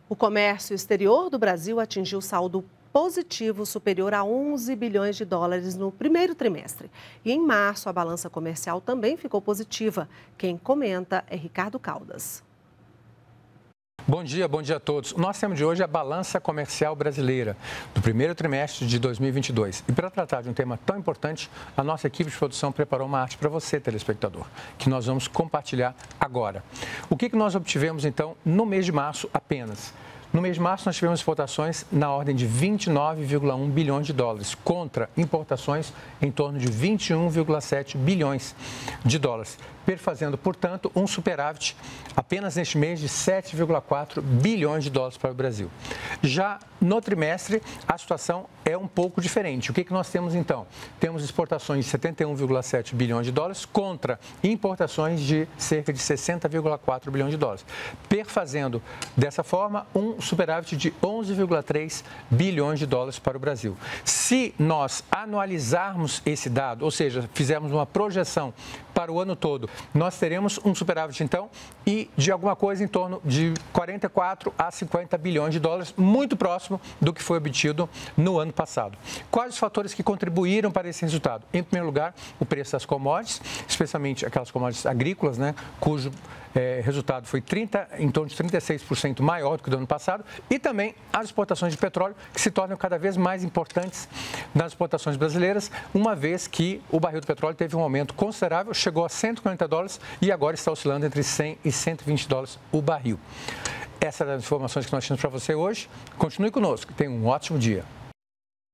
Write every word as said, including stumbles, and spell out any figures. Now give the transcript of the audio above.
O comércio exterior do Brasil atingiu saldo positivo superior a onze bilhões de dólares no primeiro trimestre. E em março, a balança comercial também ficou positiva. Quem comenta é Ricardo Caldas. Bom dia, bom dia a todos. O nosso tema de hoje é a balança comercial brasileira do primeiro trimestre de dois mil e vinte e dois. E para tratar de um tema tão importante, a nossa equipe de produção preparou uma arte para você, telespectador, que nós vamos compartilhar agora. O que, que nós obtivemos, então, no mês de março apenas? No mês de março, nós tivemos exportações na ordem de vinte e nove vírgula um bilhões de dólares, contra importações em torno de vinte e um vírgula sete bilhões de dólares, perfazendo, portanto, um superávit apenas neste mês de sete vírgula quatro bilhões de dólares para o Brasil. Já no trimestre, a situação é um pouco diferente. O que, que nós temos, então? Temos exportações de setenta e um vírgula sete bilhões de dólares contra importações de cerca de sessenta vírgula quatro bilhões de dólares, perfazendo, dessa forma, um superávit de onze vírgula três bilhões de dólares para o Brasil. Se nós anualizarmos esse dado, ou seja, fizermos uma projeção para o ano todo, nós teremos um superávit, então, e de alguma coisa em torno de quarenta e quatro a cinquenta bilhões de dólares, muito próximo do que foi obtido no ano passado. Quais os fatores que contribuíram para esse resultado? Em primeiro lugar, o preço das commodities, especialmente aquelas commodities agrícolas, né, cujo é, resultado foi trinta, em torno de trinta e seis por cento maior do que do ano passado, e também as exportações de petróleo, que se tornam cada vez mais importantes nas exportações brasileiras, uma vez que o barril do petróleo teve um aumento considerável, chegou a cento e quarenta dólares e agora está oscilando entre cem e cento e vinte dólares o barril. Essas são as informações que nós temos para você hoje. Continue conosco. Tenha um ótimo dia.